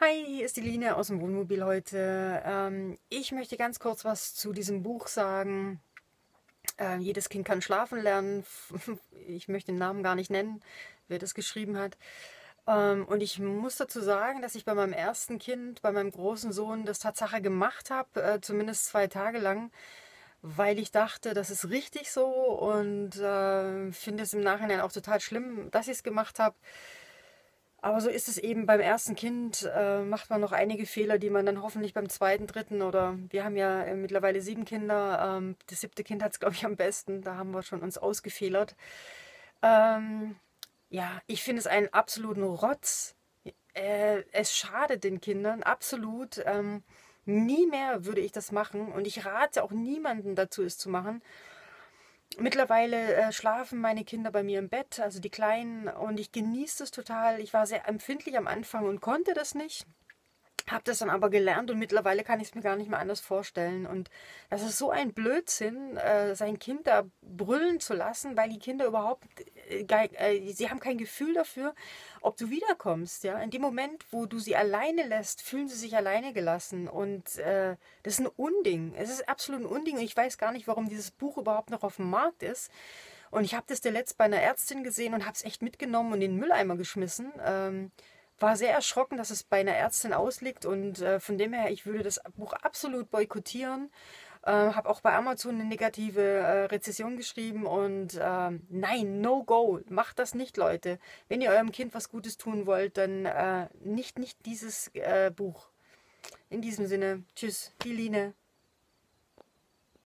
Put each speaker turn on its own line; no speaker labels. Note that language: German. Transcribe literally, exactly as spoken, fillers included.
Hi, hier ist die Line aus dem Wohnmobil heute. Ähm, ich möchte ganz kurz was zu diesem Buch sagen. Äh, jedes Kind kann schlafen lernen. Ich möchte den Namen gar nicht nennen, wer das geschrieben hat. Ähm, und ich muss dazu sagen, dass ich bei meinem ersten Kind, bei meinem großen Sohn, das Tatsache gemacht habe, äh, zumindest zwei Tage lang, weil ich dachte, das ist richtig so und äh, finde es im Nachhinein auch total schlimm, dass ich es gemacht habe. Aber so ist es eben beim ersten Kind, äh, macht man noch einige Fehler, die man dann hoffentlich beim zweiten, dritten oder wir haben ja äh, mittlerweile sieben Kinder, ähm, das siebte Kind hat es, glaube ich, am besten, da haben wir schon uns ausgefehlert. Ähm, ja, ich finde es einen absoluten Rotz. Äh, es schadet den Kindern absolut. Ähm, nie mehr würde ich das machen und ich rate auch niemanden dazu, es zu machen. Mittlerweile äh, schlafen meine Kinder bei mir im Bett, also die Kleinen, und ich genieße das total. Ich war sehr empfindlich am Anfang und konnte das nicht, habe das dann aber gelernt und mittlerweile kann ich es mir gar nicht mehr anders vorstellen. Und das ist so ein Blödsinn, äh, sein Kind da brüllen zu lassen, weil die Kinder überhaupt, äh, gar- äh, sie haben kein Gefühl dafür, ob du wiederkommst. Ja? In dem Moment, wo du sie alleine lässt, fühlen sie sich alleine gelassen. Und äh, das ist ein Unding. Es ist absolut ein Unding und ich weiß gar nicht, warum dieses Buch überhaupt noch auf dem Markt ist. Und ich habe das der letzt bei einer Ärztin gesehen und habe es echt mitgenommen und in den Mülleimer geschmissen. Ähm, war sehr erschrocken, dass es bei einer Ärztin ausliegt und äh, von dem her, ich würde das Buch absolut boykottieren. Äh, habe auch bei Amazon eine negative äh, Rezession geschrieben und ähm, nein, no go, macht das nicht, Leute. Wenn ihr eurem Kind was Gutes tun wollt, dann äh, nicht, nicht dieses äh, Buch. In diesem Sinne, tschüss, die Line.